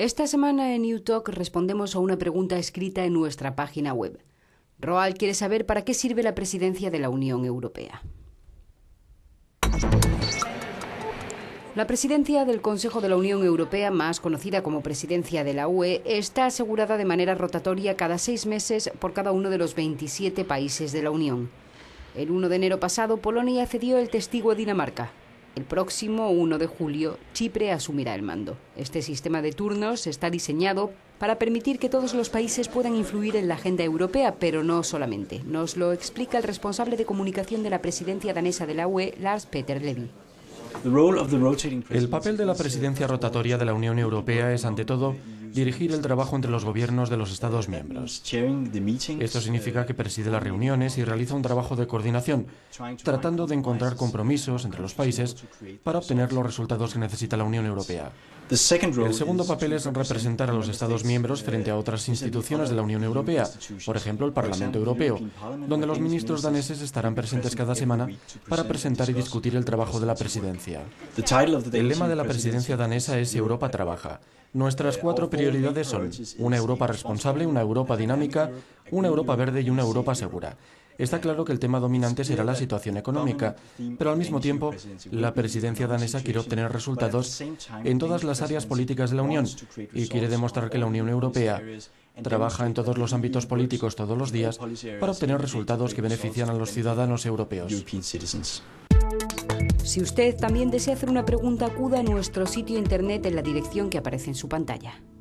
Esta semana en New Talk respondemos a una pregunta escrita en nuestra página web. Roald quiere saber para qué sirve la presidencia de la Unión Europea. La presidencia del Consejo de la Unión Europea, más conocida como presidencia de la UE, está asegurada de manera rotatoria cada 6 meses por cada uno de los 27 países de la Unión. El 1 de enero pasado, Polonia cedió el testigo a Dinamarca. El próximo 1 de julio, Chipre asumirá el mando. Este sistema de turnos está diseñado para permitir que todos los países puedan influir en la agenda europea, pero no solamente. Nos lo explica el responsable de comunicación de la presidencia danesa de la UE, Lars Peter Levy. El papel de la presidencia rotatoria de la Unión Europea es, ante todo, dirigir el trabajo entre los gobiernos de los Estados miembros. Esto significa que preside las reuniones y realiza un trabajo de coordinación, tratando de encontrar compromisos entre los países para obtener los resultados que necesita la Unión Europea. El segundo papel es representar a los Estados miembros frente a otras instituciones de la Unión Europea, por ejemplo el Parlamento Europeo, donde los ministros daneses estarán presentes cada semana para presentar y discutir el trabajo de la presidencia. El lema de la presidencia danesa es Europa trabaja. Nuestras 4 prioridades son una Europa responsable, una Europa dinámica, una Europa verde y una Europa segura. Está claro que el tema dominante será la situación económica, pero al mismo tiempo, la presidencia danesa quiere obtener resultados en todas las áreas políticas de la Unión y quiere demostrar que la Unión Europea trabaja en todos los ámbitos políticos todos los días para obtener resultados que benefician a los ciudadanos europeos. Si usted también desea hacer una pregunta, acuda a nuestro sitio internet en la dirección que aparece en su pantalla.